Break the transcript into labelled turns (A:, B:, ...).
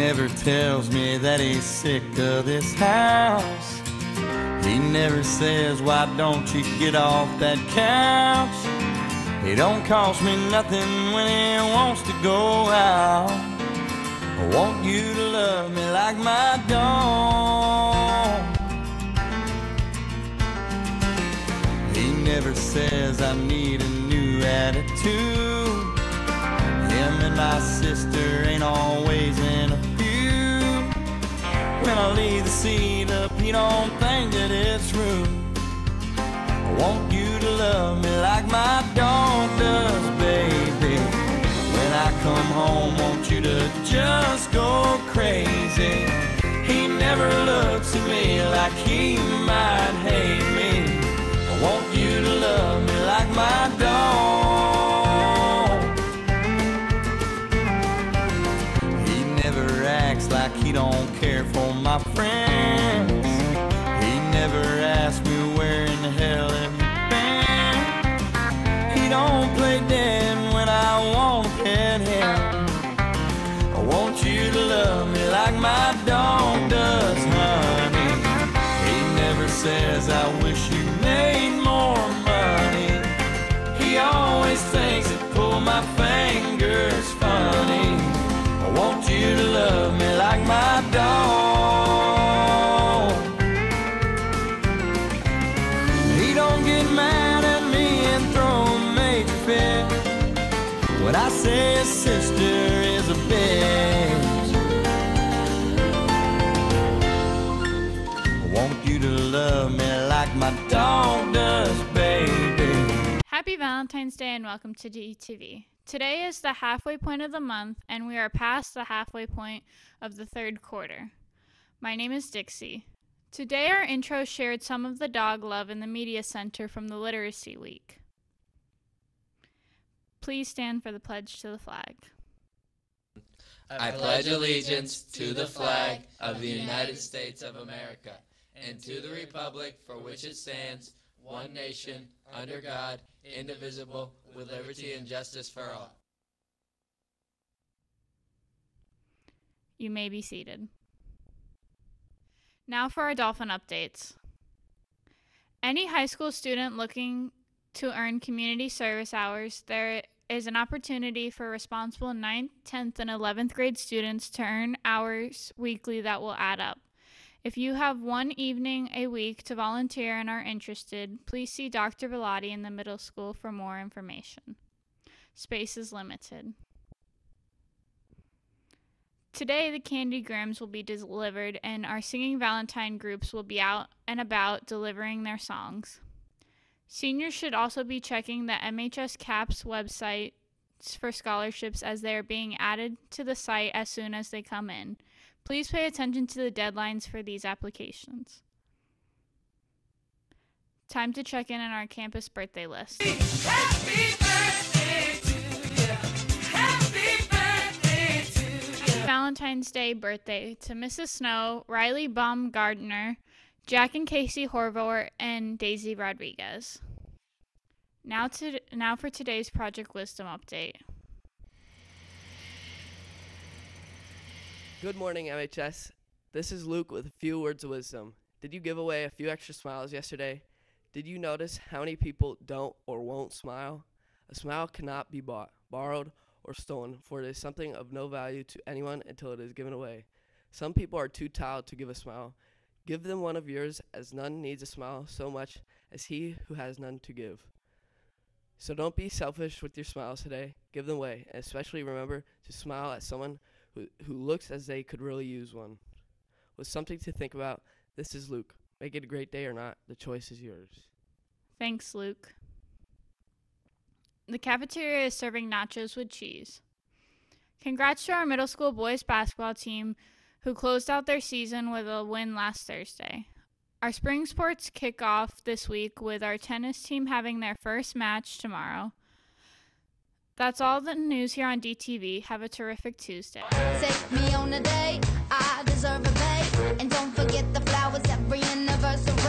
A: never tells me that he's sick of this house. He never says, why don't you get off that couch? It don't cost me nothing when he wants to go out. I want you to love me like my dog. He never says I need a new attitude. Him and my sister ain't always in a feud. When I leave the seat up, he don't think that it's rude. I want you to love me like my dog does, baby. When I come home, want you to just go crazy. He never looks at me like he might hate me. I want you to love me like my dog. He never acts like he don't care for my friends. He never asks me where in the hell have you been. He don't play dead when I want to pet him. I want you to love me like my dog does, honey. He never says I wish you made more money. He always thinks that pull my fingers funny. I want you to love me like my dog. He don't get mad at me and throw a major fit when I say his sister is a bitch. I want you to love me like my dog does, baby.
B: Happy Valentine's Day and welcome to DTV. Today is the halfway point of the month and we are past the halfway point of the third quarter. My name is Dixie. Today our intro shared some of the dog love in the media center from the Literacy Week. Please stand for the pledge to the flag.
C: I pledge allegiance to the flag of the United States of America and to the republic for which it stands, one nation, under God, indivisible, with liberty and justice for all.
B: You may be seated. Now for our dolphin updates. Any high school student looking to earn community service hours, there is an opportunity for responsible 9th, 10th, and 11th grade students to earn hours weekly that will add up. If you have one evening a week to volunteer and are interested, please see Dr. Bellotti in the middle school for more information. Space is limited. Today, the Candy Grims will be delivered and our Singing Valentine groups will be out and about delivering their songs. Seniors should also be checking the MHS CAPS website for scholarships as they are being added to the site as soon as they come in. Please pay attention to the deadlines for these applications. Time to check in on our campus birthday list.
D: Happy birthday to you. Happy birthday to you.
B: Valentine's Day birthday to Mrs. Snow, Riley Baumgartner, Jack and Casey Horvor, and Daisy Rodriguez. Now for today's Project Wisdom update.
E: Good morning, MHS. This is Luke with a few words of wisdom. Did you give away a few extra smiles yesterday? Did you notice how many people don't or won't smile? A smile cannot be bought, borrowed, or stolen, for it is something of no value to anyone until it is given away. Some people are too tired to give a smile. Give them one of yours, as none needs a smile so much as he who has none to give. So don't be selfish with your smiles today. Give them away, and especially remember to smile at someone who looks as they could really use one. With something to think about, this is Luke. Make it a great day or not, the choice is yours.
B: Thanks, Luke. The cafeteria is serving nachos with cheese. Congrats to our middle school boys basketball team who closed out their season with a win last Thursday. Our spring sports kick off this week with our tennis team having their first match tomorrow. That's all the news here on DTV. Have a terrific Tuesday.
F: Take me on a date, I deserve a bait. And don't forget the flowers every anniversary.